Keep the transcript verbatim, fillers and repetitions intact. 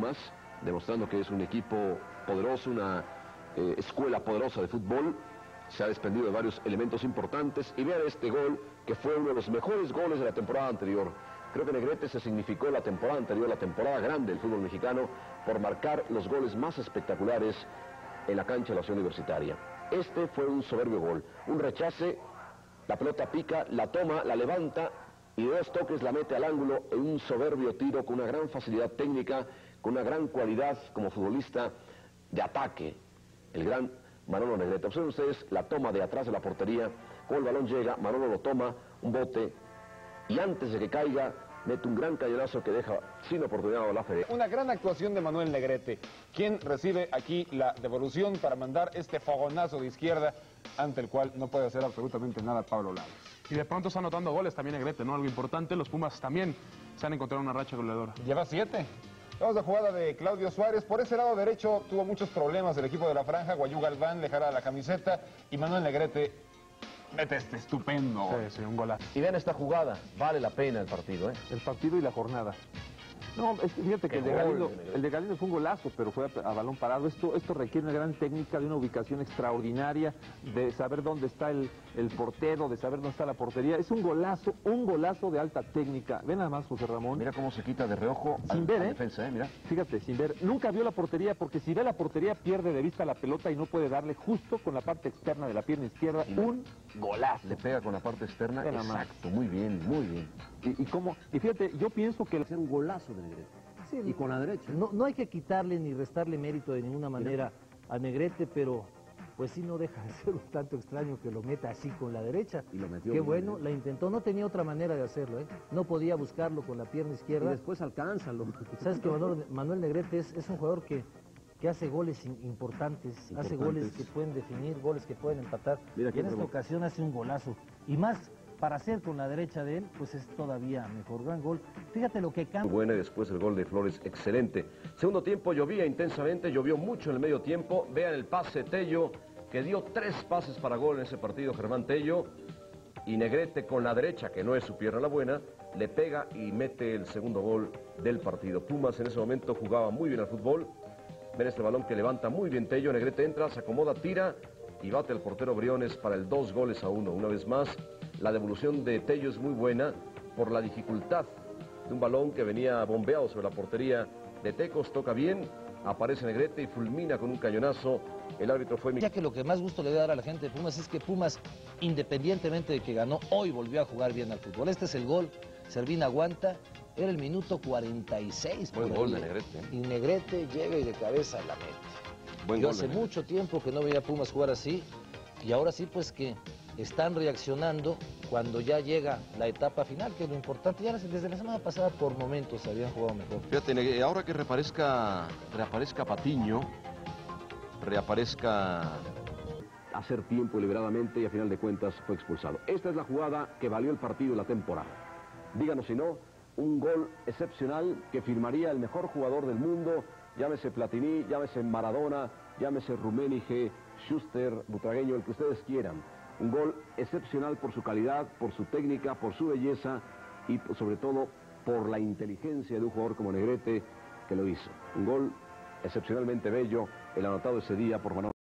Pumas, demostrando que es un equipo poderoso, una eh, escuela poderosa de fútbol. Se ha desprendido de varios elementos importantes y vean este gol que fue uno de los mejores goles de la temporada anterior. Creo que Negrete se significó la temporada anterior, la temporada grande del fútbol mexicano, por marcar los goles más espectaculares en la cancha de la Ciudad Universitaria. Este fue un soberbio gol, un rechace, la pelota pica, la toma, la levanta y de dos toques la mete al ángulo en un soberbio tiro con una gran facilidad técnica, con una gran cualidad como futbolista de ataque. El gran Manolo Negrete. Observen ustedes la toma de atrás de la portería, como el balón llega, Manolo lo toma, un bote, y antes de que caiga, mete un gran cañonazo que deja sin oportunidad a Olafere. Una gran actuación de Manuel Negrete, quien recibe aquí la devolución para mandar este fogonazo de izquierda, ante el cual no puede hacer absolutamente nada Pablo Lagos. Y de pronto está anotando goles también Negrete, ¿no? Algo importante, los Pumas también se han encontrado una racha goleadora. Lleva siete. Vamos a jugada de Claudio Suárez. Por ese lado derecho tuvo muchos problemas el equipo de la franja. Guayú Galván le jala la camiseta y Manuel Negrete mete este estupendo gol. Sí, sí, un golazo. Y vean esta jugada, vale la pena el partido, ¿eh? El partido y la jornada. No, es que fíjate que el de, Galindo, el de Galindo fue un golazo, pero fue a, a balón parado. Esto, esto requiere una gran técnica, de una ubicación extraordinaria, de saber dónde está el, el portero, de saber dónde está la portería. Es un golazo, un golazo de alta técnica. Ven nada más, José Ramón. Mira cómo se quita de reojo sin al, ver, a ¿eh? defensa, ¿eh? Mira. Fíjate, sin ver. Nunca vio la portería, porque si ve la portería pierde de vista la pelota y no puede darle justo con la parte externa de la pierna izquierda Y un golazo. Le pega con la parte externa, Ven nada más. exacto, muy bien, muy bien. Y, y, cómo, y fíjate, yo pienso que... Hacer un golazo de Negrete. Sí, Y con la derecha. No, no hay que quitarle ni restarle mérito de ninguna manera a Negrete, pero pues sí no deja de ser un tanto extraño que lo meta así con la derecha. Y lo metió Qué bien, bueno, ¿eh? la intentó, no tenía otra manera de hacerlo, ¿eh? No podía buscarlo con la pierna Y izquierda. después alcánzalo. Sabes que Manuel, Manuel Negrete es, es un jugador que, que hace goles in- importantes, hace Importantes. goles que pueden definir, goles que pueden empatar. Mira Y qué en esta provoca. ocasión hace un golazo. Y más, para hacer con la derecha de él, pues es todavía mejor. Gran gol. Fíjate lo que cambia. Buena y después el gol de Flores, excelente. Segundo tiempo llovía intensamente, llovió mucho en el medio tiempo. Vean el pase Tello, que dio tres pases para gol en ese partido, Germán Tello. Y Negrete con la derecha, que no es su pierna la buena, le pega y mete el segundo gol del partido. Pumas en ese momento jugaba muy bien al fútbol. Ven este balón que levanta muy bien Tello, Negrete entra, se acomoda, tira y bate el portero Briones para el dos goles a uno. Una vez más, la devolución de Tello es muy buena por la dificultad de un balón que venía bombeado sobre la portería de Tecos, toca bien, aparece Negrete y fulmina con un cañonazo. El árbitro fue... Ya que lo que más gusto le debe dar a la gente de Pumas es que Pumas, independientemente de que ganó, hoy volvió a jugar bien al fútbol. Este es el gol, Servín aguanta, era el minuto cuarenta y seis. Buen por gol ahí, de Negrete, ¿eh? Y Negrete llega y de cabeza la mete. Buen Yo gol hace de Negrete. mucho tiempo que no veía a Pumas jugar así, y ahora sí pues que están reaccionando cuando ya llega la etapa final, que es lo importante. Ya desde la semana pasada por momentos habían jugado mejor. Fíjate, Negrete, ahora que reaparezca, reaparezca Patiño, reaparezca... hacer tiempo deliberadamente y a final de cuentas fue expulsado. Esta es la jugada que valió el partido y la temporada. Díganos si no, un gol excepcional que firmaría el mejor jugador del mundo, llámese Platini, llámese Maradona, llámese Rummenigge, Schuster, Butragueño, el que ustedes quieran. Un gol excepcional por su calidad, por su técnica, por su belleza y sobre todo por la inteligencia de un jugador como Negrete que lo hizo. Un gol excepcionalmente bello, el anotado ese día por Manolo.